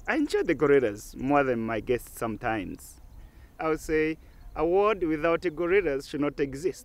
I enjoy the gorillas more than my guests sometimes. I would say a world without gorillas should not exist.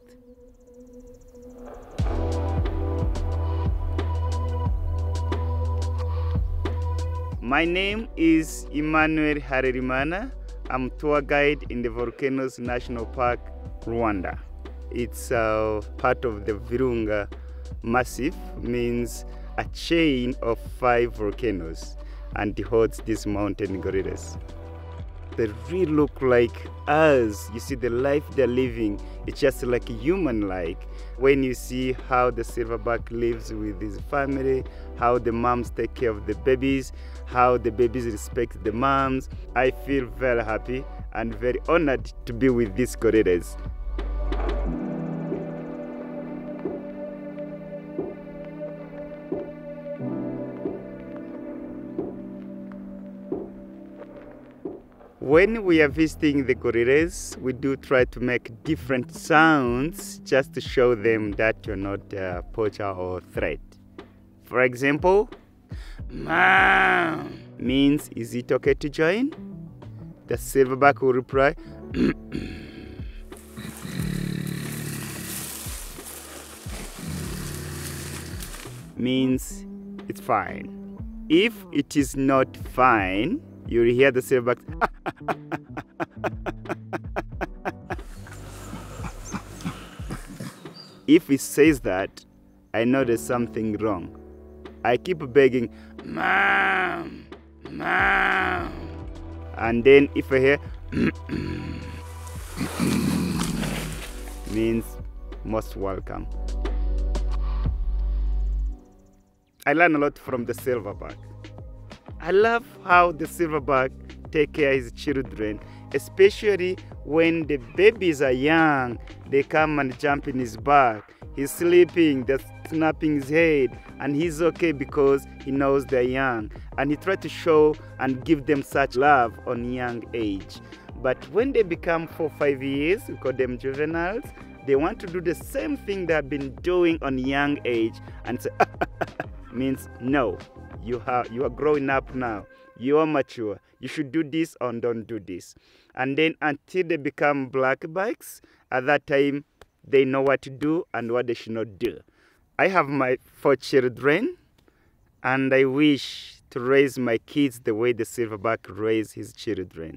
My name is Emmanuel. I'm tour guide in the Volcanoes National Park, Rwanda. It's part of the Virunga Massif, means a chain of 5 volcanoes, and it holds these mountain gorillas. They really look like us. You see the life they're living, it's just like human-like. When you see how the silverback lives with his family, how the moms take care of the babies, how the babies respect the moms, I feel very happy and very honored to be with these gorillas. When we are visiting the gorillas, we do try to make different sounds just to show them that you're not a poacher or threat. For example, "Mom" means, "Is it okay to join?" The silverback will reply, means it's fine. If it is not fine, you'll hear the silverback. If it says that, I know there's something wrong. I keep begging, "Mom, Mom." And then if I hear, means most welcome. I learn a lot from the silverback. I love how the silverback take care of his children, especially when the babies are young. They come and jump in his back. He's sleeping, they're snapping his head, and he's okay because he knows they're young. And he tries to show and give them such love on young age. But when they become 4 or 5 years, we call them juveniles, they want to do the same thing they have been doing on young age, and say, means no. You are growing up now. You are mature. You should do this or don't do this. And then until they become black bikes, at that time, they know what to do and what they should not do. I have my 4 children, and I wish to raise my kids the way the silverback raised his children.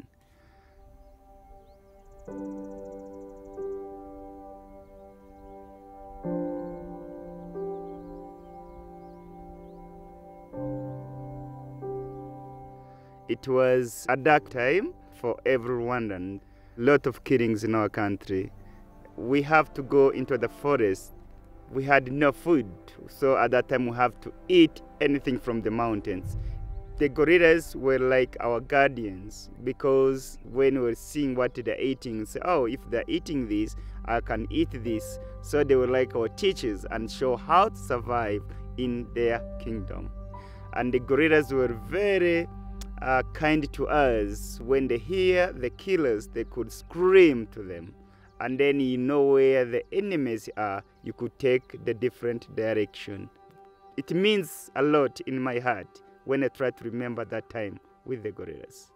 It was a dark time for everyone, and a lot of killings in our country. We have to go into the forest. We had no food, so at that time we have to eat anything from the mountains. The gorillas were like our guardians, because when we were seeing what they're eating, we say, oh, if they're eating this, I can eat this. So they were like our teachers and show how to survive in their kingdom. And the gorillas were very kind to us. When they hear the killers, they could scream to them. And then you know where the enemies are, you could take the different direction. It means a lot in my heart when I try to remember that time with the gorillas.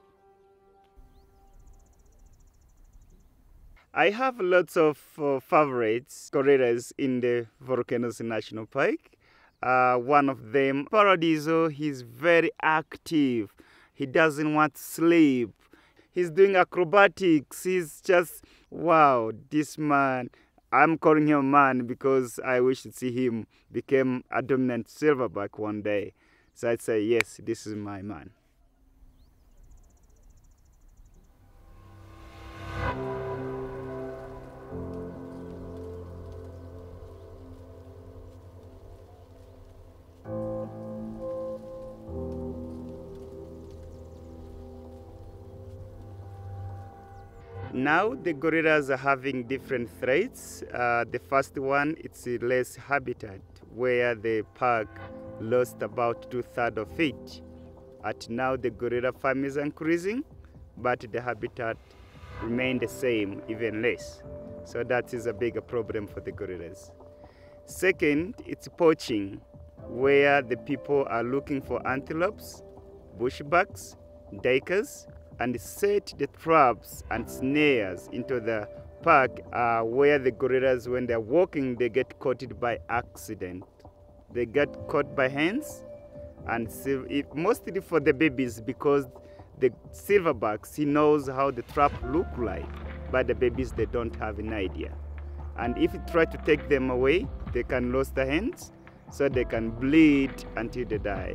I have lots of favorites gorillas in the Volcanoes National Park. One of them, Paradiso, he's very active. He doesn't want to sleep. He's doing acrobatics. He's just, wow, this man. I'm calling him man because I wish to see him become a dominant silverback one day. So I'd say, yes, this is my man. Now the gorillas are having different threats. The first one, it's less habitat, where the park lost about 2/3 of it. At now the gorilla farm is increasing, but the habitat remained the same, even less. So that is a bigger problem for the gorillas. Second, it's poaching, where the people are looking for antelopes, bushbucks, dikers and set the traps and snares into the park where the gorillas, when they're walking, they get caught by accident. They get caught by hands, and mostly for the babies, because the silverbacks, he knows how the trap look like, but the babies, they don't have an idea. And if you try to take them away, they can lose their hands, so they can bleed until they die.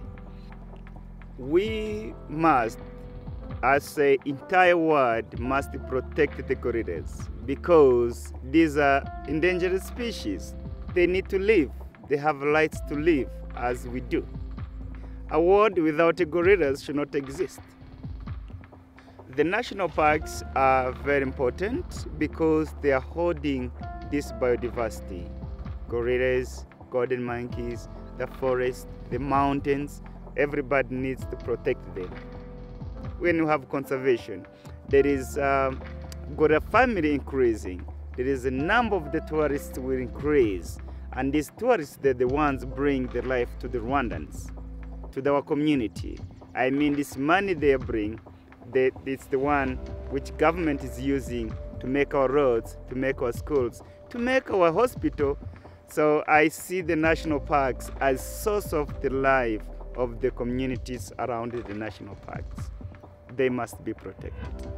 We must, as the entire world, must protect the gorillas, because these are endangered species. They need to live. They have rights to live as we do. A world without gorillas should not exist. The national parks are very important because they are holding this biodiversity. Gorillas, golden monkeys, the forest, the mountains, everybody needs to protect them. When you have conservation, there is gorilla family increasing. There is a number of the tourists will increase. And these tourists, they're the ones bring the life to the Rwandans, to our community. I mean, this money they bring, it's the one which government is using to make our roads, to make our schools, to make our hospital. So I see the national parks as source of the life of the communities around the national parks. They must be protected.